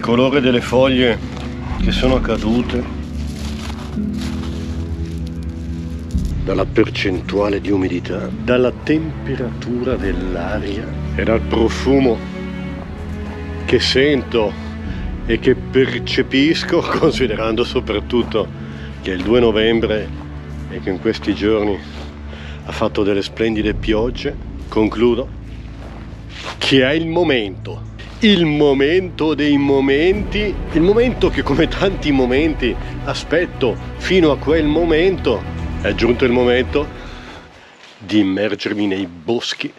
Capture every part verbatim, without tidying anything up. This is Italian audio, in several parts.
colore delle foglie che sono cadute, dalla percentuale di umidità, dalla temperatura dell'aria e dal profumo che sento e che percepisco, considerando soprattutto che è il due novembre e che in questi giorni ha fatto delle splendide piogge, concludo che è il momento, il momento dei momenti, il momento che come tanti momenti aspetto fino a quel momento. È giunto il momento di immergermi nei boschi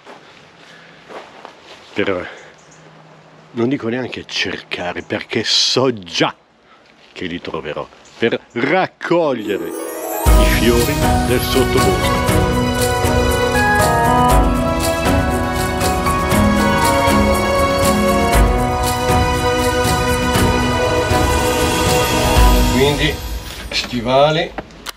per, non dico neanche cercare, perché so già che li troverò, per raccogliere i fiori del sottobosco. Quindi stivali,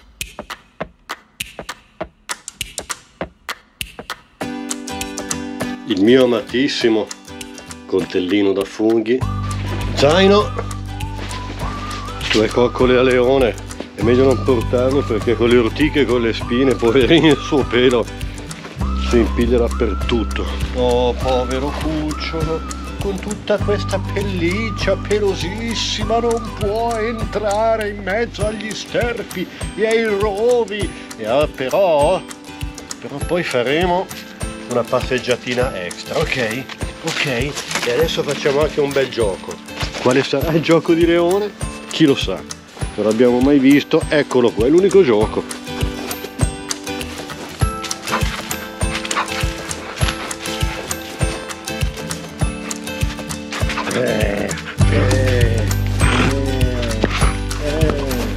il mio amatissimo coltellino da funghi, zaino, due coccole a leone, è meglio non portarlo perché con le ortiche e con le spine, poverino, il suo pelo si impiglia dappertutto. Oh, povero cucciolo, con tutta questa pelliccia pelosissima non può entrare in mezzo agli sterpi e ai rovi. E ah, però, però poi faremo una passeggiatina extra, ok? Ok? E adesso facciamo anche un bel gioco. Quale sarà il gioco di Leone? Chi lo sa? Non l'abbiamo mai visto, eccolo qua, è l'unico gioco. Eh, eh, eh, eh,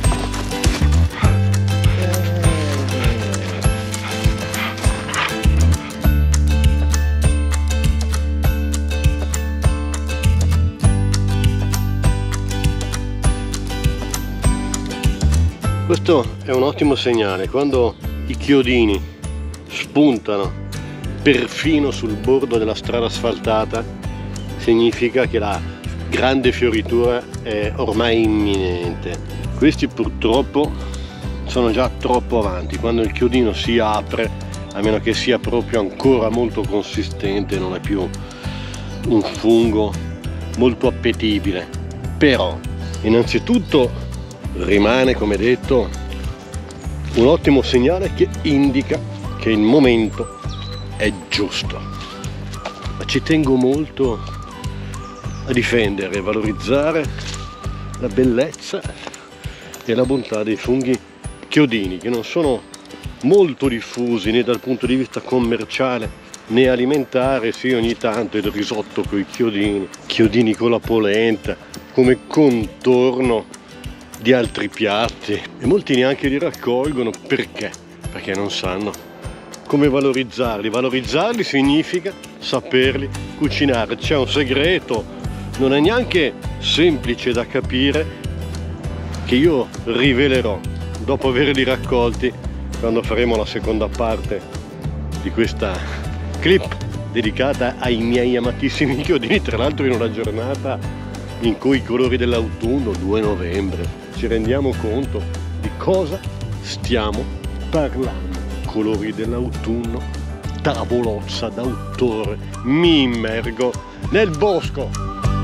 Questo è un ottimo segnale, quando i chiodini spuntano perfino sul bordo della strada asfaltata, significa che la grande fioritura è ormai imminente. Questi purtroppo sono già troppo avanti, quando il chiodino si apre, a meno che sia proprio ancora molto consistente, non è più un fungo molto appetibile. Però innanzitutto rimane, come detto, un ottimo segnale che indica che il momento è giusto. Ma ci tengo molto a difendere e valorizzare la bellezza e la bontà dei funghi chiodini, che non sono molto diffusi né dal punto di vista commerciale né alimentare. Sì, ogni tanto il risotto con i chiodini, chiodini con la polenta come contorno di altri piatti, e molti neanche li raccolgono. Perché? Perché non sanno come valorizzarli. Valorizzarli significa saperli cucinare. C'è un segreto, non è neanche semplice da capire, che io rivelerò dopo averli raccolti, quando faremo la seconda parte di questa clip dedicata ai miei amatissimi chiodini, tra l'altro in una giornata in cui i colori dell'autunno, due novembre, ci rendiamo conto di cosa stiamo parlando. Colori dell'autunno, tavolozza d'autore, mi immergo nel bosco.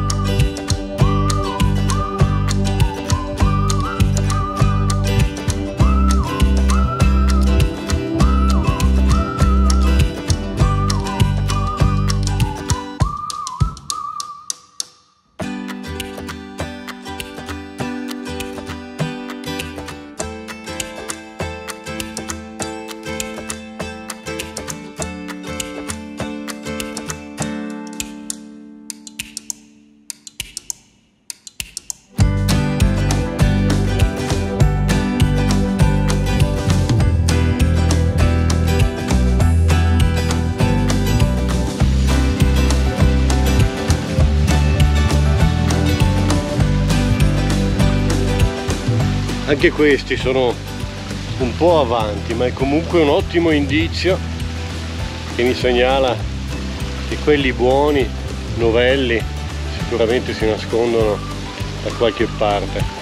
Anche questi sono un po' avanti, ma è comunque un ottimo indizio che mi segnala che quelli buoni, novelli, sicuramente si nascondono da qualche parte.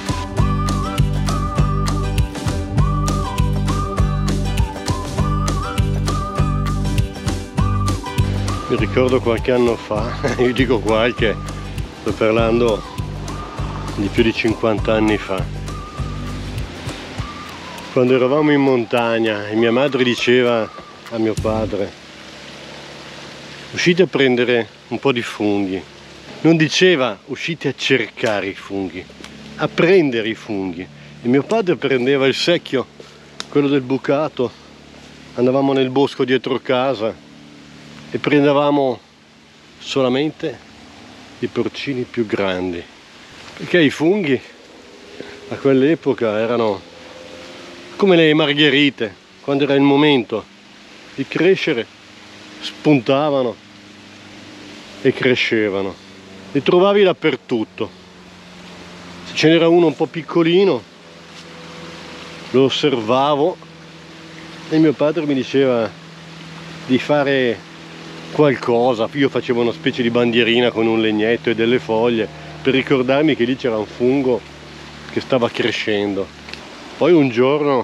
Mi ricordo qualche anno fa, io dico qualche, sto parlando di più di cinquanta anni fa, quando eravamo in montagna e mia madre diceva a mio padre: uscite a prendere un po' di funghi. Non diceva uscite a cercare i funghi, a prendere i funghi. E mio padre prendeva il secchio, quello del bucato, andavamo nel bosco dietro casa e prendevamo solamente i porcini più grandi, perché i funghi a quell'epoca erano come le margherite, quando era il momento di crescere spuntavano e crescevano, li trovavi dappertutto. Se ce n'era uno un po' piccolino lo osservavo e mio padre mi diceva di fare qualcosa. Io facevo una specie di bandierina con un legnetto e delle foglie per ricordarmi che lì c'era un fungo che stava crescendo. Poi un giorno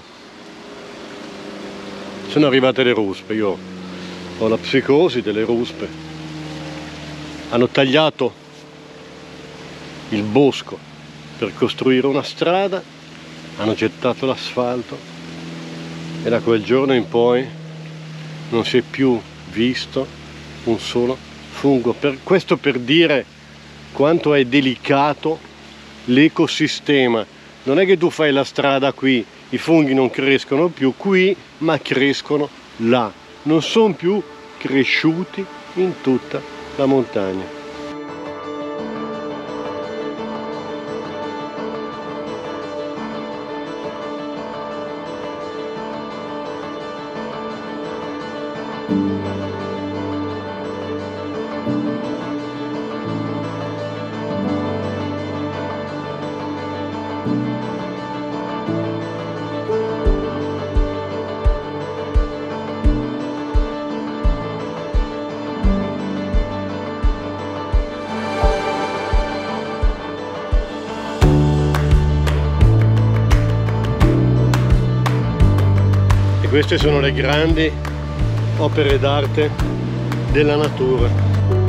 sono arrivate le ruspe, io ho la psicosi delle ruspe, hanno tagliato il bosco per costruire una strada, hanno gettato l'asfalto e da quel giorno in poi non si è più visto un solo fungo. Per questo, per dire quanto è delicato l'ecosistema. Non è che tu fai la strada qui, i funghi non crescono più qui, ma crescono là, non sono più cresciuti in tutta la montagna. Queste sono le grandi opere d'arte della natura.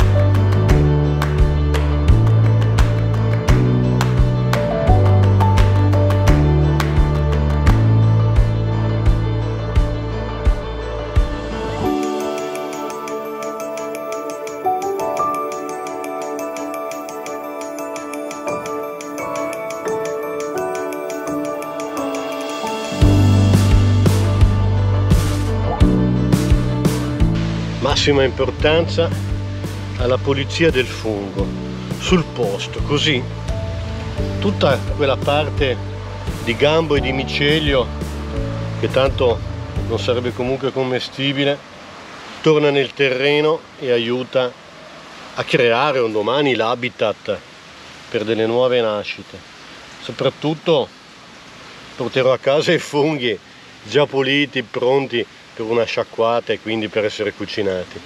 Massima importanza alla pulizia del fungo sul posto, così tutta quella parte di gambo e di micelio che tanto non sarebbe comunque commestibile torna nel terreno e aiuta a creare un domani l'habitat per delle nuove nascite. Soprattutto porterò a casa i funghi già puliti, pronti per una sciacquata e quindi per essere cucinati.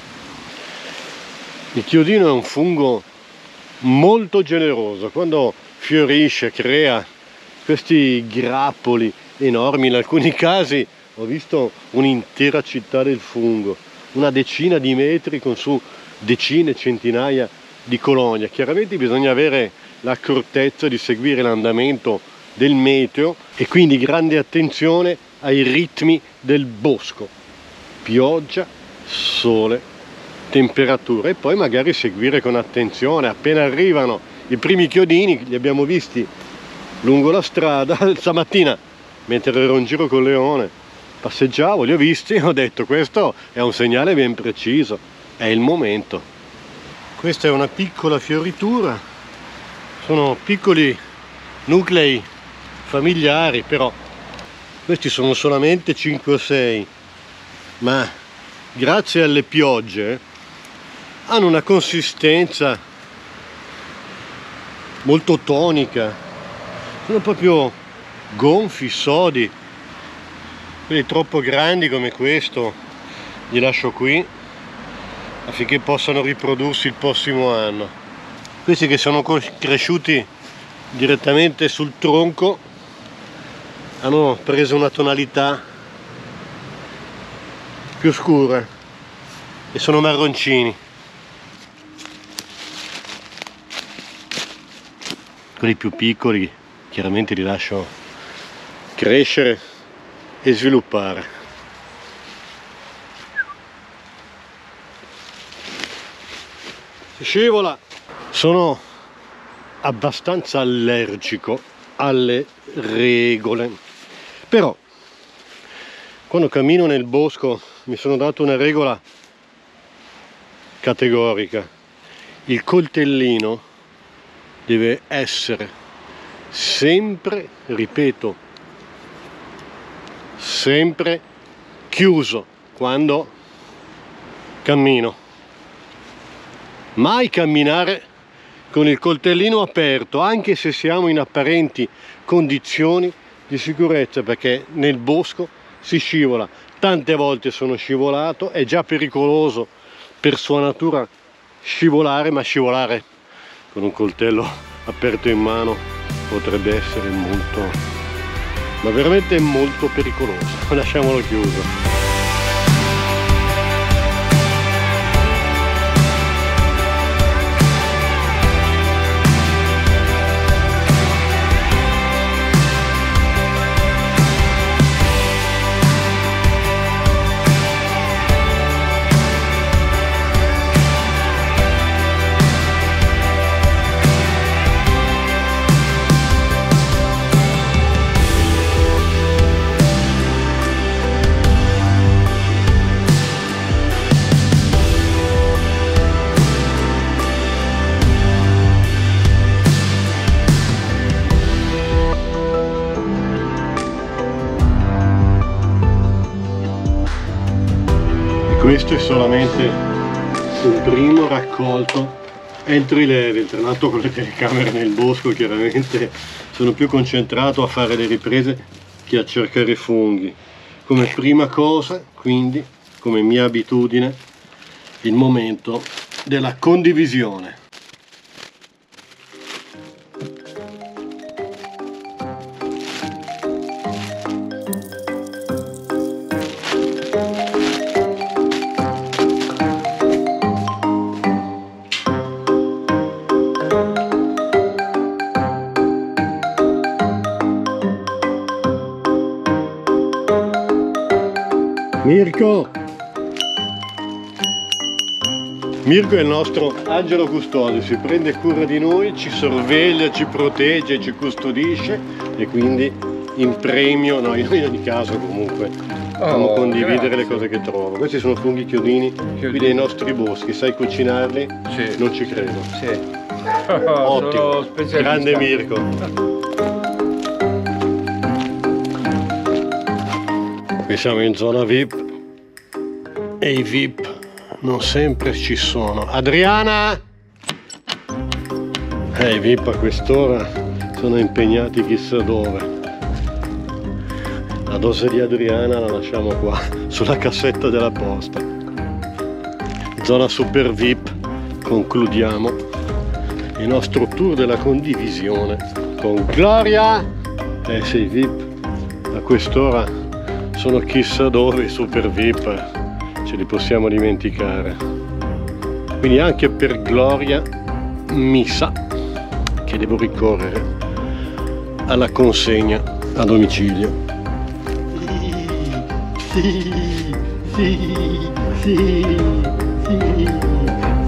Il chiodino è un fungo molto generoso, quando fiorisce crea questi grappoli enormi, in alcuni casi ho visto un'intera città del fungo, una decina di metri con su decine, centinaia di colonie. Chiaramente bisogna avere l'accortezza di seguire l'andamento del meteo e quindi grande attenzione ai ritmi del bosco, pioggia, sole, temperatura, e poi magari seguire con attenzione. Appena arrivano i primi chiodini, li abbiamo visti lungo la strada stamattina mentre ero in giro con Leone, passeggiavo, li ho visti e ho detto questo è un segnale ben preciso, è il momento. Questa è una piccola fioritura, sono piccoli nuclei familiari, però questi sono solamente cinque o sei, ma grazie alle piogge hanno una consistenza molto tonica, sono proprio gonfi, sodi. Quelli troppo grandi come questo li lascio qui affinché possano riprodursi il prossimo anno. Questi che sono cresciuti direttamente sul tronco hanno preso una tonalità più scura e sono marroncini. Quelli più piccoli chiaramente li lascio crescere e sviluppare. Si scivola. Sono abbastanza allergico alle regole, però quando cammino nel bosco mi sono dato una regola categorica: il coltellino deve essere sempre, ripeto, sempre chiuso quando cammino. Mai camminare con il coltellino aperto, anche se siamo in apparenti condizioni di sicurezza, perché nel bosco si scivola. Tante volte sono scivolato, è già pericoloso per sua natura scivolare, ma scivolare con un coltello aperto in mano potrebbe essere molto, ma veramente molto pericoloso. Lasciamolo chiuso. Questo è solamente un primo raccolto entry level. Tra l'altro con le telecamere nel bosco chiaramente sono più concentrato a fare le riprese che a cercare funghi. Come prima cosa, quindi, come mia abitudine, il momento della condivisione. Mirko! Mirko è il nostro angelo custode, si prende cura di noi, ci sorveglia, ci protegge, ci custodisce e quindi in premio, no, in ogni caso comunque possiamo oh, condividere grazie. Le cose che trovo. Questi sono funghi chiodini, chiodini. Qui dei nostri boschi, sai cucinarli? Sì. Non ci credo. Sì. Ottimo, grande Mirko. Qui siamo in zona V I P e i V I P non sempre ci sono. Adriana! Eh, i V I P a quest'ora sono impegnati chissà dove. La dose di Adriana la lasciamo qua, sulla cassetta della posta. Zona super V I P, concludiamo il nostro tour della condivisione con Gloria. Eh sì, i V I P a quest'ora sono chissà dove, i super V I P ce li possiamo dimenticare. Quindi anche per Gloria mi sa che devo ricorrere alla consegna a domicilio. Sì, sì, sì, sì, sì.